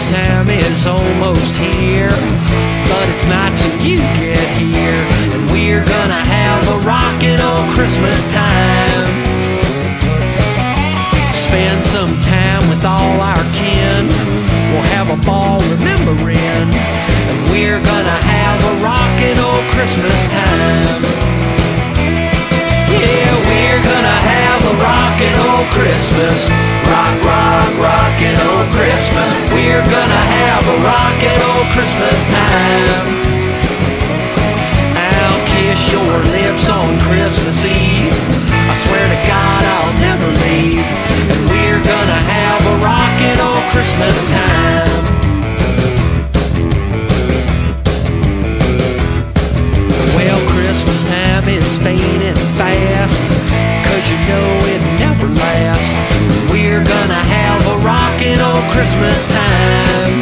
time is almost here, but it's not till you get here. And we're gonna have a rockin' old Christmas time. Spend some time with all our kin. We'll have a ball remembering, and we're gonna have a rockin' old Christmas time. Yeah, we're gonna have a rockin' old Christmas. Rock, rock, rockin' old Christmas. We're gonna have a rockin' old Christmas time. I'll kiss your lips on Christmas Eve. I swear to God I'll never leave. And we're gonna have a rockin' old Christmas time. Well, Christmas time is fading fast, 'cause you know it never lasts. We're gonna have a rockin' old Christmas time.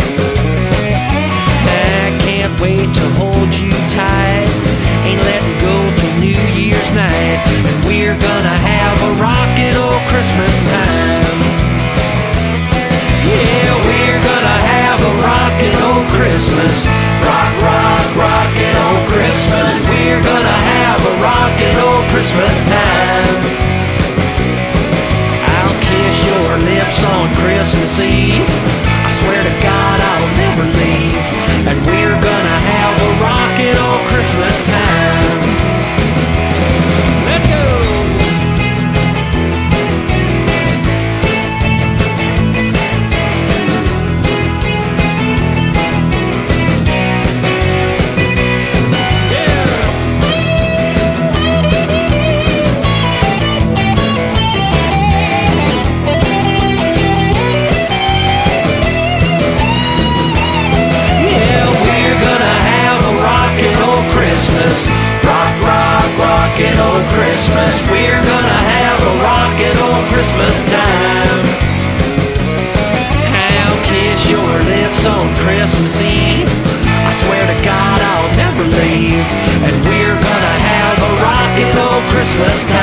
I can't wait to hold you tight. Ain't letting go till New Year's night. And we're gonna have a rockin' old Christmas time. Yeah, we're gonna have a rockin' old Christmas. Rock, rock, rockin' old Christmas. We're gonna have a rockin' old Christmas time. I'll kiss your lips on Christmas Eve. I swear to God I'll never leave. And we're gonna have a rockin' old Christmas time. Let's go! Rock, rock, rockin' old Christmas. We're gonna have a rockin' old Christmas time. I'll kiss your lips on Christmas Eve. I swear to God I'll never leave. And we're gonna have a rockin' old Christmas time.